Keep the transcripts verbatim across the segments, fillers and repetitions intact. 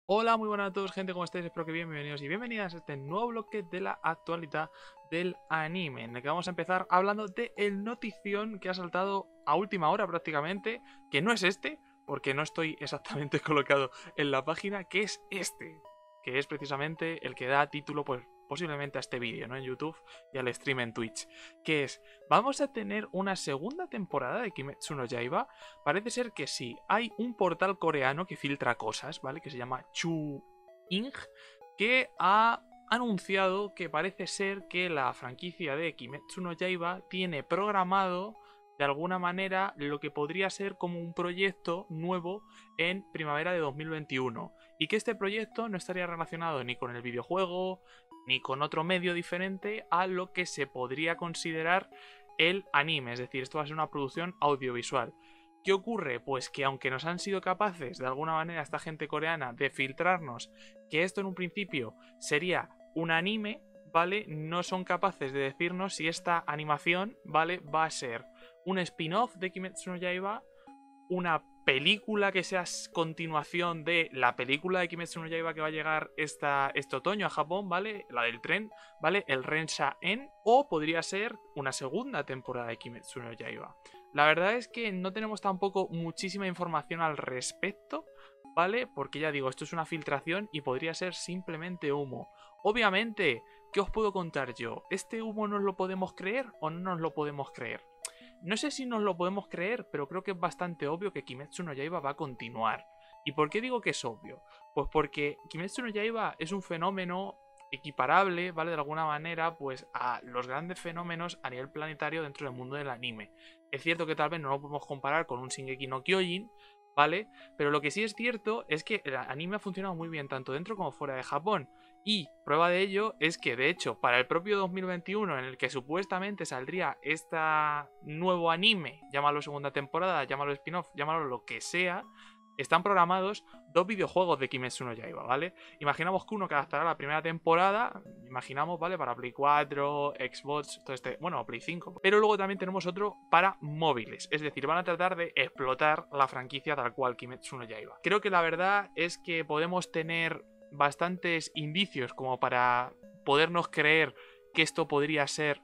Hola, muy buenas a todos, gente, ¿cómo estáis? Espero que bien, bienvenidos y bienvenidas a este nuevo bloque de la actualidad del anime, en el que vamos a empezar hablando de el notición que ha saltado a última hora prácticamente, que no es este, porque no estoy exactamente colocado en la página, que es este, que es precisamente el que da título, pues, posiblemente a este vídeo, ¿no? En YouTube y al stream en Twitch, que es, vamos a tener una segunda temporada de Kimetsu no Yaiba. Parece ser que sí, hay un portal coreano que filtra cosas, ¿vale? Que se llama Chu-ing, que ha anunciado que parece ser que la franquicia de Kimetsu no Yaiba tiene programado de alguna manera lo que podría ser como un proyecto nuevo en primavera de dos mil veintiuno, y que este proyecto no estaría relacionado ni con el videojuego ni con otro medio diferente a lo que se podría considerar el anime, es decir, esto va a ser una producción audiovisual. ¿Qué ocurre? Pues que aunque nos han sido capaces, de alguna manera, esta gente coreana, de filtrarnos que esto en un principio sería un anime, ¿vale? No son capaces de decirnos si esta animación, ¿vale? Va a ser un spin-off de Kimetsu no Yaiba, una película que sea continuación de la película de Kimetsu no Yaiba que va a llegar esta, este otoño a Japón, ¿vale? La del tren, ¿vale? El Rensha-en, o podría ser una segunda temporada de Kimetsu no Yaiba. La verdad es que no tenemos tampoco muchísima información al respecto, ¿vale? Porque ya digo, esto es una filtración y podría ser simplemente humo. Obviamente, ¿qué os puedo contar yo? ¿Este humo nos lo podemos creer o no nos lo podemos creer? No sé si nos lo podemos creer, pero creo que es bastante obvio que Kimetsu no Yaiba va a continuar. ¿Y por qué digo que es obvio? Pues porque Kimetsu no Yaiba es un fenómeno equiparable, ¿vale? De alguna manera, pues a los grandes fenómenos a nivel planetario dentro del mundo del anime. Es cierto que tal vez no lo podemos comparar con un Shingeki no Kyojin, ¿vale? Pero lo que sí es cierto es que el anime ha funcionado muy bien tanto dentro como fuera de Japón. Y prueba de ello es que, de hecho, para el propio dos mil veintiuno, en el que supuestamente saldría este nuevo anime, llámalo segunda temporada, llámalo spin-off, llámalo lo que sea, están programados dos videojuegos de Kimetsu no Yaiba, ¿vale? Imaginamos que uno que adaptará la primera temporada, imaginamos, ¿vale? Para Play cuatro, Xbox, todo este, bueno, Play cinco. Pero luego también tenemos otro para móviles, es decir, van a tratar de explotar la franquicia tal cual Kimetsu no Yaiba. Creo que la verdad es que podemos tener bastantes indicios como para podernos creer que esto podría ser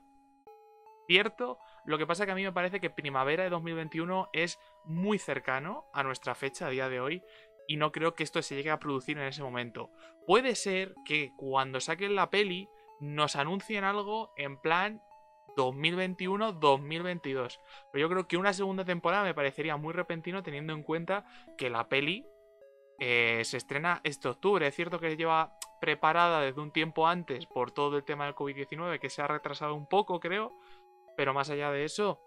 cierto. Lo que pasa es que a mí me parece que primavera de dos mil veintiuno es muy cercano a nuestra fecha a día de hoy y no creo que esto se llegue a producir en ese momento. Puede ser que cuando saquen la peli nos anuncien algo en plan dos mil veintiuno dos mil veintidós, pero yo creo que una segunda temporada me parecería muy repentino teniendo en cuenta que la peli eh, se estrena este octubre. Es cierto que lleva preparada desde un tiempo antes por todo el tema del COVID diecinueve, que se ha retrasado un poco, creo, pero más allá de eso,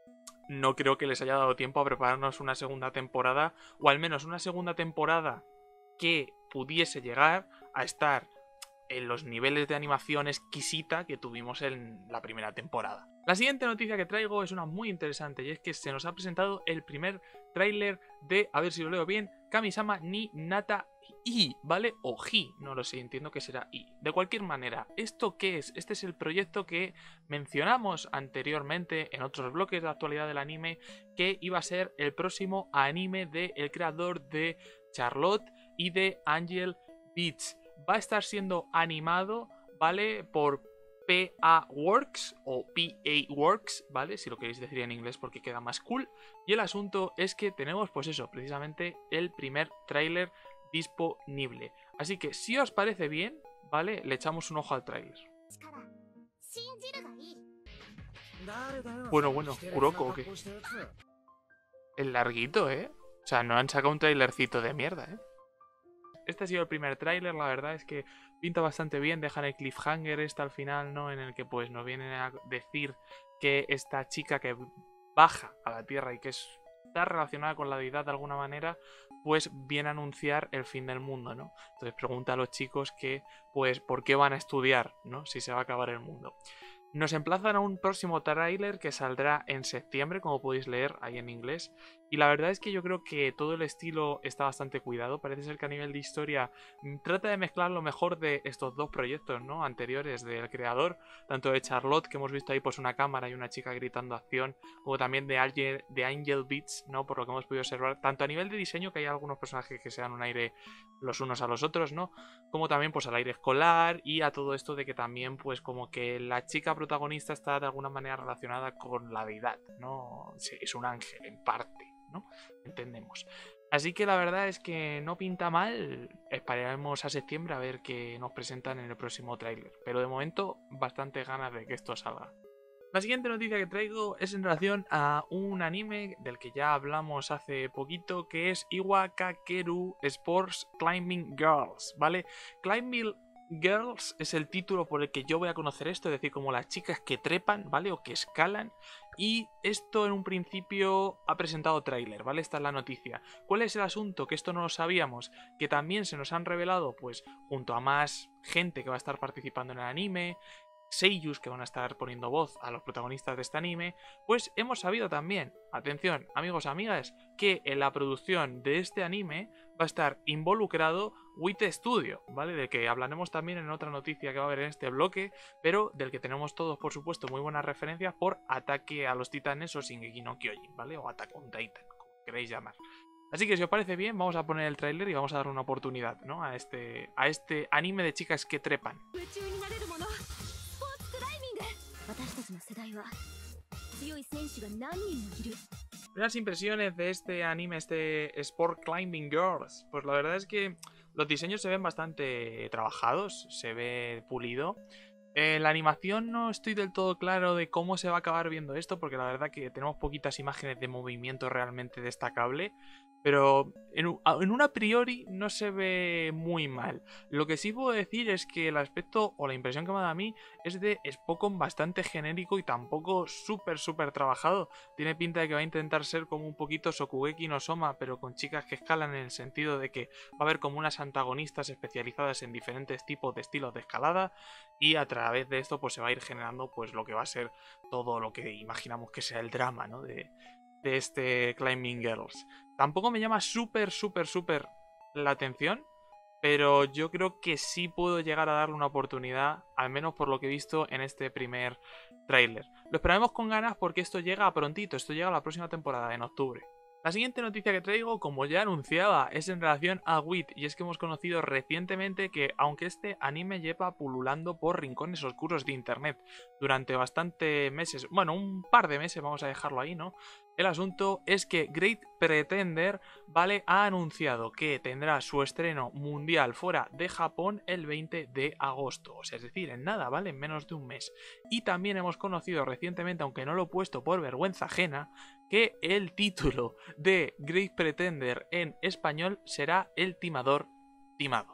no creo que les haya dado tiempo a prepararnos una segunda temporada, o al menos una segunda temporada que pudiese llegar a estar en los niveles de animación exquisita que tuvimos en la primera temporada. La siguiente noticia que traigo es una muy interesante, y es que se nos ha presentado el primer tráiler de, a ver si lo leo bien, Kamisama ni Nata I, ¿vale? O Hi, no lo sé, entiendo que será I. De cualquier manera, ¿esto qué es? Este es el proyecto que mencionamos anteriormente en otros bloques de actualidad del anime, que iba a ser el próximo anime del creador de Charlotte y de Angel Beats. Va a estar siendo animado, ¿vale? Por P A Works o P A Works, ¿vale? Si lo queréis decir en inglés porque queda más cool. Y el asunto es que tenemos, pues eso, precisamente el primer tráiler disponible. Así que si os parece bien, ¿vale? Le echamos un ojo al tráiler. Bueno, bueno, Kuroko, ¿o qué? El larguito, ¿eh? O sea, no han sacado un trailercito de mierda, ¿eh? Este ha sido el primer tráiler, la verdad es que pinta bastante bien, dejan el cliffhanger este al final, ¿no? En el que pues nos vienen a decir que esta chica que baja a la Tierra y que está relacionada con la deidad de alguna manera, pues viene a anunciar el fin del mundo, ¿no? Entonces pregunta a los chicos que, pues, ¿por qué van a estudiar, ¿no? Si se va a acabar el mundo. Nos emplazan a un próximo tráiler que saldrá en septiembre, como podéis leer ahí en inglés, Y la verdad es que yo creo que todo el estilo está bastante cuidado. Parece ser que a nivel de historia mm, trata de mezclar lo mejor de estos dos proyectos, ¿no? Anteriores del creador, tanto de Charlotte, que hemos visto ahí pues una cámara y una chica gritando acción, como también de Angel, de Angel Beats, ¿no? Por lo que hemos podido observar, tanto a nivel de diseño, que hay algunos personajes que se dan un aire los unos a los otros, ¿no? Como también pues al aire escolar y a todo esto de que también pues como que la chica protagonista está de alguna manera relacionada con la deidad, ¿no? Sí, es un ángel en parte, ¿no? Entendemos. Así que la verdad es que no pinta mal. Esperaremos a septiembre a ver qué nos presentan en el próximo tráiler. Pero de momento, bastante ganas de que esto salga. La siguiente noticia que traigo es en relación a un anime del que ya hablamos hace poquito, que es Iwa Kakeru Sports Climbing Girls, ¿vale? Climbing Girls es el título por el que yo voy a conocer esto, es decir, como las chicas que trepan, ¿vale? O que escalan. Y esto en un principio ha presentado tráiler, ¿vale? Esta es la noticia. ¿Cuál es el asunto? Que esto no lo sabíamos, que también se nos han revelado, pues, junto a más gente que va a estar participando en el anime, seiyus que van a estar poniendo voz a los protagonistas de este anime, pues hemos sabido también, atención amigos y amigas, que en la producción de este anime va a estar involucrado Wit Studio, ¿vale? Del que hablaremos también en otra noticia que va a haber en este bloque, pero del que tenemos todos, por supuesto, muy buenas referencias por Ataque a los Titanes o Shingeki no Kyojin, ¿vale? O Attack on Titan, como queréis llamar. Así que si os parece bien, vamos a poner el tráiler y vamos a dar una oportunidad, ¿no? A este, a este anime de chicas que trepan. Primeras impresiones de este anime, este Sport Climbing Girls. Pues la verdad es que los diseños se ven bastante trabajados, se ve pulido. En la animación no estoy del todo claro de cómo se va a acabar viendo esto, porque la verdad que tenemos poquitas imágenes de movimiento realmente destacable. Pero en un, en un a priori no se ve muy mal. Lo que sí puedo decir es que el aspecto o la impresión que me da a mí es de Spokon bastante genérico y tampoco súper súper trabajado. Tiene pinta de que va a intentar ser como un poquito Shokugeki no Soma, pero con chicas que escalan en el sentido de que va a haber como unas antagonistas especializadas en diferentes tipos de estilos de escalada y a través de esto pues se va a ir generando pues lo que va a ser todo lo que imaginamos que sea el drama, ¿no? de, de este Climbing Girls. Tampoco me llama súper, súper, súper la atención, pero yo creo que sí puedo llegar a darle una oportunidad, al menos por lo que he visto en este primer tráiler. Lo esperaremos con ganas porque esto llega prontito, esto llega a la próxima temporada, en octubre. La siguiente noticia que traigo, como ya anunciaba, es en relación a Wit, y es que hemos conocido recientemente que, aunque este anime lleva pululando por rincones oscuros de internet durante bastantes meses, bueno, un par de meses, vamos a dejarlo ahí, ¿no? El asunto es que Great Pretender, ¿vale? Ha anunciado que tendrá su estreno mundial fuera de Japón el veinte de agosto, o sea, es decir, en nada, ¿vale? En menos de un mes. Y también hemos conocido recientemente, aunque no lo he puesto por vergüenza ajena, que el título de Great Pretender en español será El Timador Timado.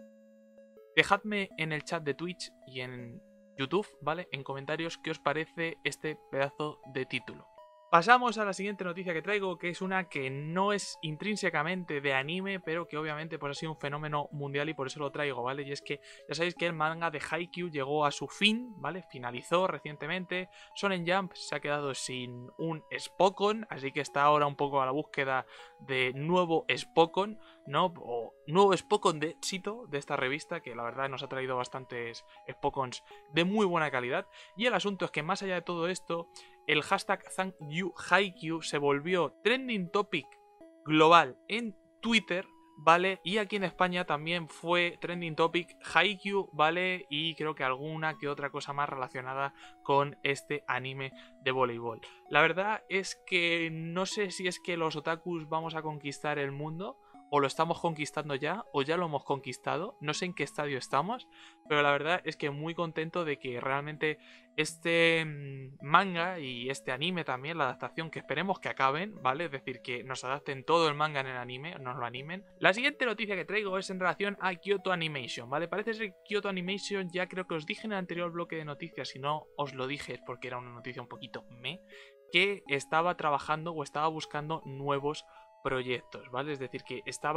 Dejadme en el chat de Twitch y en YouTube, ¿vale? En comentarios qué os parece este pedazo de título. Pasamos a la siguiente noticia que traigo, que es una que no es intrínsecamente de anime, pero que obviamente pues, ha sido un fenómeno mundial y por eso lo traigo, ¿vale? Y es que ya sabéis que el manga de Haikyuu llegó a su fin, ¿vale? Finalizó recientemente. Shonen Jump se ha quedado sin un Spokon, así que está ahora un poco a la búsqueda de nuevo Spokon, ¿no? O nuevo Spokon de éxito de esta revista, que la verdad nos ha traído bastantes Spokons de muy buena calidad. Y el asunto es que más allá de todo esto, el hashtag Thank You Haikyuu se volvió trending topic global en Twitter, ¿vale? Y aquí en España también fue trending topic Haikyuu, ¿vale? Y creo que alguna que otra cosa más relacionada con este anime de voleibol. La verdad es que no sé si es que los otakus vamos a conquistar el mundo, o lo estamos conquistando ya, o ya lo hemos conquistado, no sé en qué estadio estamos, pero la verdad es que muy contento de que realmente este manga y este anime también, la adaptación, que esperemos que acaben, ¿vale? Es decir, que nos adapten todo el manga en el anime, nos lo animen. La siguiente noticia que traigo es en relación a Kyoto Animation, ¿vale? Parece ser que Kyoto Animation, ya creo que os dije en el anterior bloque de noticias, si no os lo dije es porque era una noticia un poquito me, que estaba trabajando o estaba buscando nuevos proyectos, ¿vale? Es decir, que estaba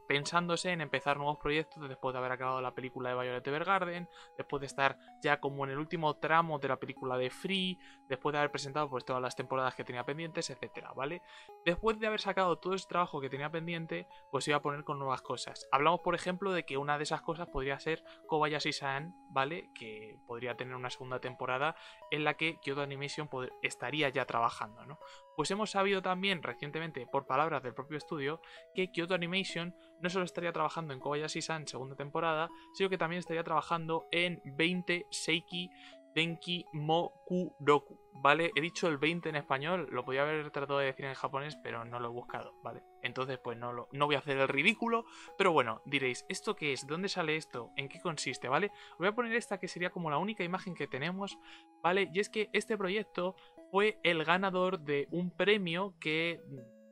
pensándose en empezar nuevos proyectos después de haber acabado la película de Violet Evergarden, después de estar ya como en el último tramo de la película de Free, después de haber presentado pues todas las temporadas que tenía pendientes, etcétera, ¿vale? Después de haber sacado todo ese trabajo que tenía pendiente, pues iba a poner con nuevas cosas. Hablamos, por ejemplo, de que una de esas cosas podría ser Kobayashi-san, ¿vale? Que podría tener una segunda temporada en la que Kyoto Animation estaría ya trabajando, ¿no? Pues hemos sabido también recientemente, por palabras del propio estudio, que Kyoto Animation no solo estaría trabajando en Kobayashi-san segunda temporada, sino que también estaría trabajando en veinte Seiki Denki Mo Kuroku, ¿vale? He dicho el veinte en español, lo podía haber tratado de decir en japonés, pero no lo he buscado, ¿vale? Entonces, pues no, lo, no voy a hacer el ridículo, pero bueno, diréis, ¿esto qué es? ¿De dónde sale esto? ¿En qué consiste? ¿Vale? Voy a poner esta que sería como la única imagen que tenemos, ¿vale? Y es que este proyecto fue el ganador de un premio que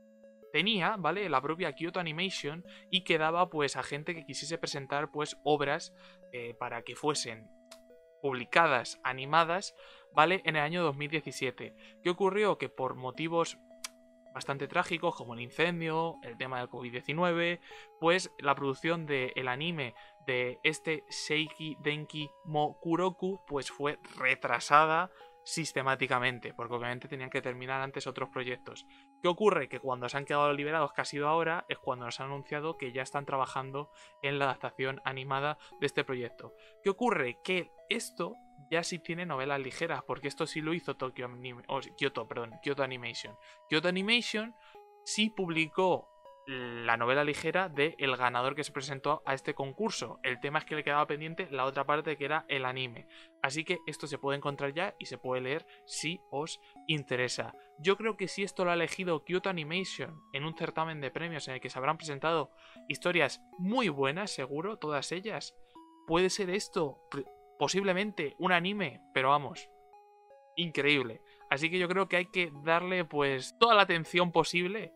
tenía, ¿vale? La propia Kyoto Animation y que daba pues a gente que quisiese presentar pues obras eh, para que fuesen publicadas, animadas, ¿vale? En el año dos mil diecisiete. ¿Qué ocurrió? Que por motivos bastante trágicos como el incendio, el tema del COVID diecinueve, pues la producción del anime de este Seiki Denki Mo Kuroku pues fue retrasada sistemáticamente, porque obviamente tenían que terminar antes otros proyectos. ¿Qué ocurre? Que cuando se han quedado liberados, que ha sido ahora, es cuando nos han anunciado que ya están trabajando en la adaptación animada de este proyecto. ¿Qué ocurre? Que esto ya sí tiene novelas ligeras, porque esto sí lo hizo Tokyo Anime, oh, Kyoto, perdón, Kyoto Animation. Kyoto Animation sí publicó la novela ligera de el ganador que se presentó a este concurso. El tema es que le quedaba pendiente la otra parte, que era el anime. Así que esto se puede encontrar ya y se puede leer si os interesa. Yo creo que si esto lo ha elegido Kyoto Animation en un certamen de premios en el que se habrán presentado historias muy buenas, seguro, todas ellas, puede ser esto posiblemente un anime, pero vamos, increíble. Así que yo creo que hay que darle pues toda la atención posible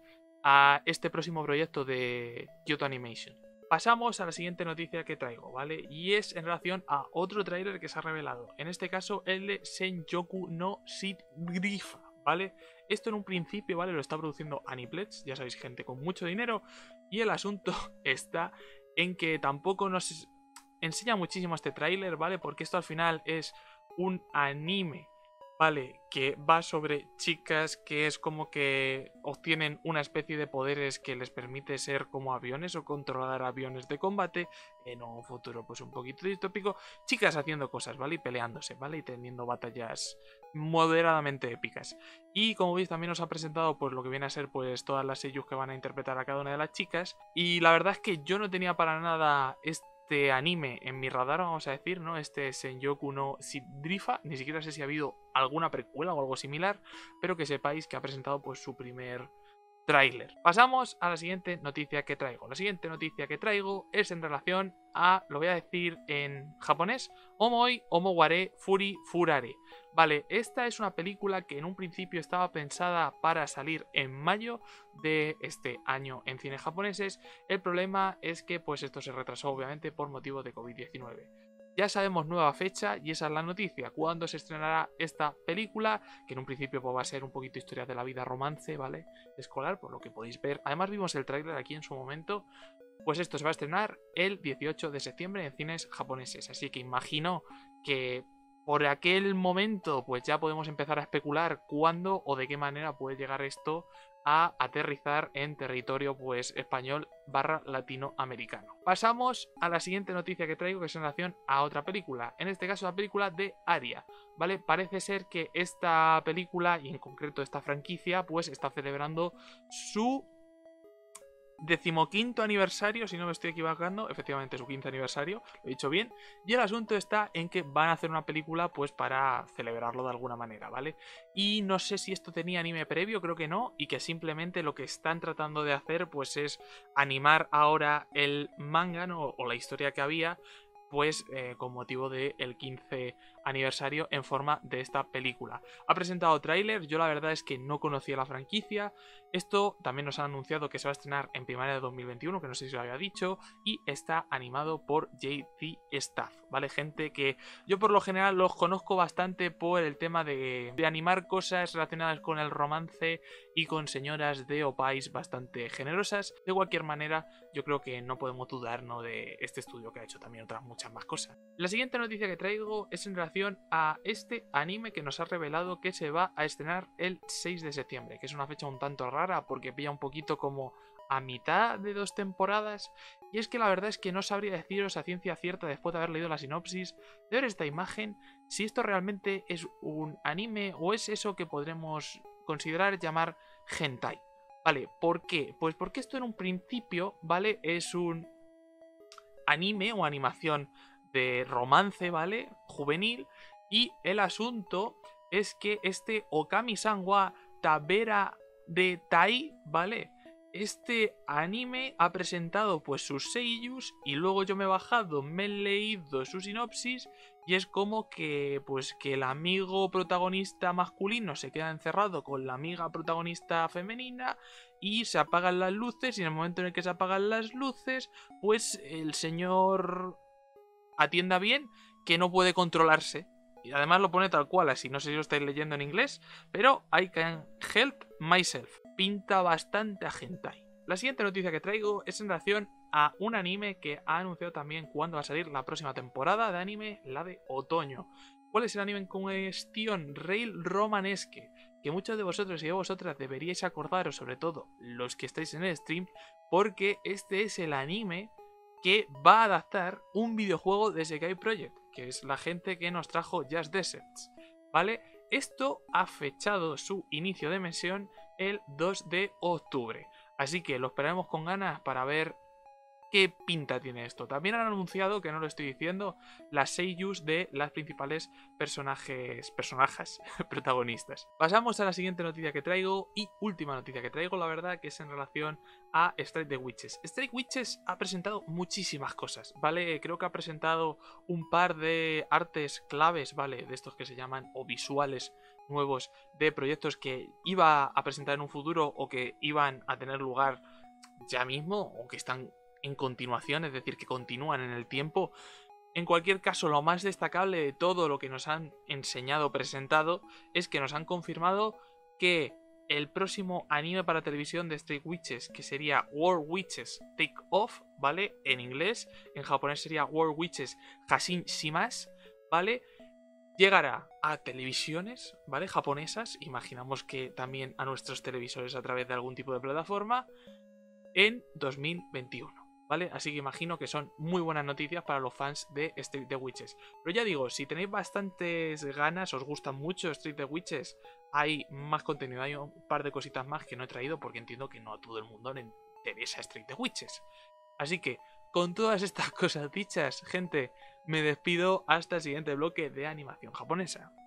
a este próximo proyecto de Kyoto Animation. Pasamos a la siguiente noticia que traigo, ¿vale? Y es en relación a otro tráiler que se ha revelado. En este caso, el de Senjoku no Sidrifa, ¿vale? Esto en un principio, ¿vale? Lo está produciendo Aniplex, ya sabéis, gente con mucho dinero. Y el asunto está en que tampoco nos enseña muchísimo este tráiler, ¿vale? Porque esto al final es un anime, ¿vale? Que va sobre chicas que es como que obtienen una especie de poderes que les permite ser como aviones o controlar aviones de combate en un futuro pues un poquito distópico. Chicas haciendo cosas, ¿vale? Y peleándose, ¿vale? Y teniendo batallas moderadamente épicas. Y como veis también nos ha presentado pues lo que viene a ser pues todas las seiyus que van a interpretar a cada una de las chicas. Y la verdad es que yo no tenía para nada este Este anime en mi radar, vamos a decir, ¿no? Este Senjoku no Sidrifa, ni siquiera sé si ha habido alguna precuela o algo similar, pero que sepáis que ha presentado pues su primer tráiler. Pasamos a la siguiente noticia que traigo. La siguiente noticia que traigo es en relación a, lo voy a decir en japonés, Omoi Omoware Furi Furare. Vale, esta es una película que en un principio estaba pensada para salir en mayo de este año en cines japoneses. El problema es que pues esto se retrasó obviamente por motivo de COVID diecinueve. Ya sabemos nueva fecha y esa es la noticia. ¿Cuándo se estrenará esta película? Que en un principio pues, va a ser un poquito historia de la vida romance, ¿vale? Escolar, por lo que podéis ver. Además vimos el tráiler aquí en su momento. Pues esto se va a estrenar el dieciocho de septiembre en cines japoneses. Así que imagino que por aquel momento pues ya podemos empezar a especular cuándo o de qué manera puede llegar esto a aterrizar en territorio pues español barra latinoamericano. Pasamos a la siguiente noticia que traigo, que es en relación a otra película, en este caso la película de Aria, ¿vale? Parece ser que esta película y en concreto esta franquicia pues está celebrando su decimoquinto aniversario, si no me estoy equivocando, efectivamente su quinto aniversario, lo he dicho bien, y el asunto está en que van a hacer una película pues para celebrarlo de alguna manera, ¿vale? Y no sé si esto tenía anime previo, creo que no, y que simplemente lo que están tratando de hacer pues es animar ahora el manga, ¿no? O la historia que había, pues eh, con motivo del quince aniversario en forma de esta película. Ha presentado tráiler, yo la verdad es que no conocía la franquicia. Esto también nos han anunciado que se va a estrenar en primavera de dos mil veintiuno, que no sé si lo había dicho, y está animado por J T Staff, ¿vale? Gente que yo por lo general los conozco bastante por el tema de, de animar cosas relacionadas con el romance y con señoras de opais bastante generosas. De cualquier manera, yo creo que no podemos dudar, ¿no?, de este estudio que ha hecho también otras muchas más cosas. La siguiente noticia que traigo es en relación a este anime que nos ha revelado que se va a estrenar el seis de septiembre, que es una fecha un tanto rara porque pilla un poquito como a mitad de dos temporadas, y es que la verdad es que no sabría deciros a ciencia cierta, después de haber leído la sinopsis, de ver esta imagen, si esto realmente es un anime o es eso que podremos considerar llamar hentai. Vale, ¿por qué? Pues porque esto en un principio, ¿vale?, es un anime o animación de romance, ¿vale?, juvenil, y el asunto es que este Okami-san wa Tabera de Tai, ¿vale?, este anime ha presentado pues sus seiyus y luego yo me he bajado, me he leído su sinopsis y es como que pues que el amigo protagonista masculino se queda encerrado con la amiga protagonista femenina y se apagan las luces, y en el momento en el que se apagan las luces pues el señor atienda bien que no puede controlarse. Y además lo pone tal cual, así, no sé si lo estáis leyendo en inglés, pero I can help myself. Pinta bastante a hentai. La siguiente noticia que traigo es en relación a un anime que ha anunciado también cuándo va a salir la próxima temporada de anime, la de otoño. ¿Cuál es el anime en cuestión? Rail Romanesque, que muchos de vosotros y de vosotras deberíais acordaros, sobre todo los que estáis en el stream, porque este es el anime que va a adaptar un videojuego de Sekai Project, que es la gente que nos trajo Just Deserts, ¿vale? Esto ha fechado su inicio de emisión el dos de octubre, así que lo esperaremos con ganas para ver qué pinta tiene esto. También han anunciado, que no lo estoy diciendo, las seiyus de las principales personajes, personajes protagonistas. Pasamos a la siguiente noticia que traigo y última noticia que traigo, la verdad, que es en relación a Strike the Witches. Strike Witches ha presentado muchísimas cosas, ¿vale? Creo que ha presentado un par de artes claves, ¿vale?, de estos que se llaman, o visuales nuevos, de proyectos que iba a presentar en un futuro o que iban a tener lugar ya mismo o que están en continuación, es decir, que continúan en el tiempo. En cualquier caso, lo más destacable de todo lo que nos han enseñado o presentado es que nos han confirmado que el próximo anime para televisión de Strike Witches, que sería World Witches Take Off, ¿vale?, en inglés, en japonés sería World Witches Hashin Shimasu, ¿vale?, llegará a televisiones, ¿vale?, japonesas, imaginamos que también a nuestros televisores a través de algún tipo de plataforma, en dos mil veintiuno. ¿Vale? Así que imagino que son muy buenas noticias para los fans de Street the Witches. Pero ya digo, si tenéis bastantes ganas, os gusta mucho Street the Witches, hay más contenido, hay un par de cositas más que no he traído porque entiendo que no a todo el mundo le interesa Street the Witches. Así que, con todas estas cosas dichas, gente, me despido hasta el siguiente bloque de animación japonesa.